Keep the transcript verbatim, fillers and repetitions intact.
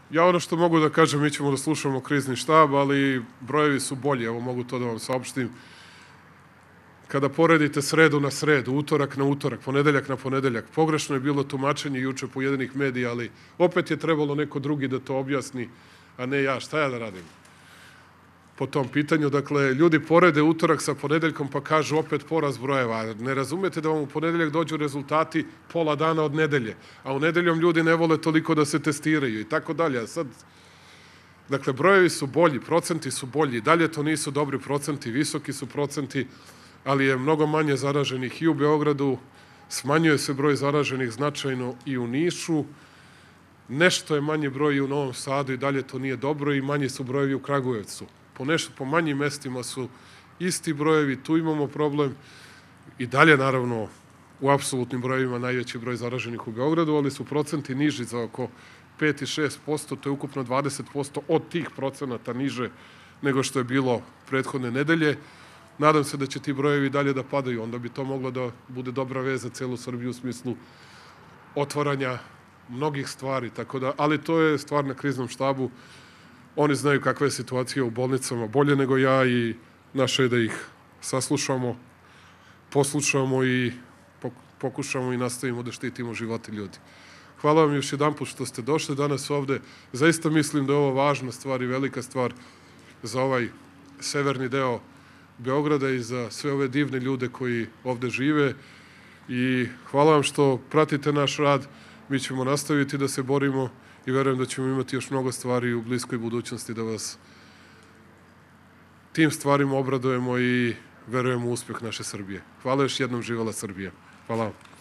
Ja ono što mogu da kažem, mi ćemo da slušamo krizni štab, ali brojevi su bolji, evo mogu to da vam saopštim. Kada poredite sredu na sredu, utorak na utorak, ponedeljak na ponedeljak, pogrešno je bilo tumačenje juče pojedinih medija, ali opet je trebalo neko drugi da to objasni, a ne ja. Šta ja da radim po tom pitanju? Dakle, ljudi porede utorak sa ponedeljkom pa kažu opet porast brojeva. Ne razumete da vam u ponedeljak dođu rezultati pola dana od nedelje, a u nedeljom ljudi ne vole toliko da se testiraju i tako dalje. Sad, dakle, brojevi su bolji, procenti su bolji, dalje to nisu dobri procenti, visoki su procenti, ali je mnogo manje zaraženih i u Beogradu, smanjuje se broj zaraženih značajno i u Nišu, nešto je manji broj i u Novom Sadu i dalje to nije dobro i manji su brojevi u Kragujevcu. Po, nešto, po manjim mestima su isti brojevi, tu imamo problem i dalje naravno u apsolutnim brojevima najveći broj zaraženih u Beogradu, ali su procenti niži za oko pet i šest posto, to je ukupno dvadeset posto od tih procenata niže nego što je bilo prethodne nedelje. Nadam se da će ti brojevi dalje da padaju, onda bi to moglo da bude dobra vez za celu Srbiju u smislu otvaranja mnogih stvari, tako da, ali to je stvar na kriznom štabu. Oni znaju kakva je situacija u bolnicama bolje nego ja i naše je da ih saslušamo, poslušamo i pokušamo i nastavimo da štitimo živote ljudi. Hvala vam još jedanput što ste došli danas ovde. Zaista mislim da je ovo važna stvar i velika stvar za ovaj severni deo Beograda i za sve ove divne ljude koji ovde žive i hvala vam što pratite naš rad. Mi ćemo nastaviti da se borimo i verujem da ćemo imati još mnogo stvari u bliskoj budućnosti da vas tim stvarima obradujemo i verujemo u uspeh naše Srbije. Hvala još jednom, živela Srbija. Hvala vam.